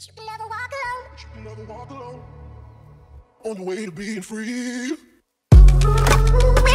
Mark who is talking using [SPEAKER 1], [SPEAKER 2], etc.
[SPEAKER 1] You can never walk alone.
[SPEAKER 2] You can never walk alone. On the way to being free.